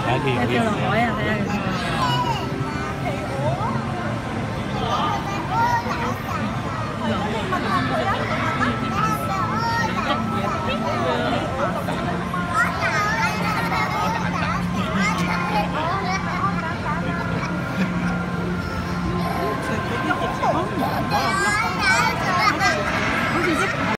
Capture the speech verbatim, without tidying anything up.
Đã ghiền Theo ghiền kêu là hỏi à, ra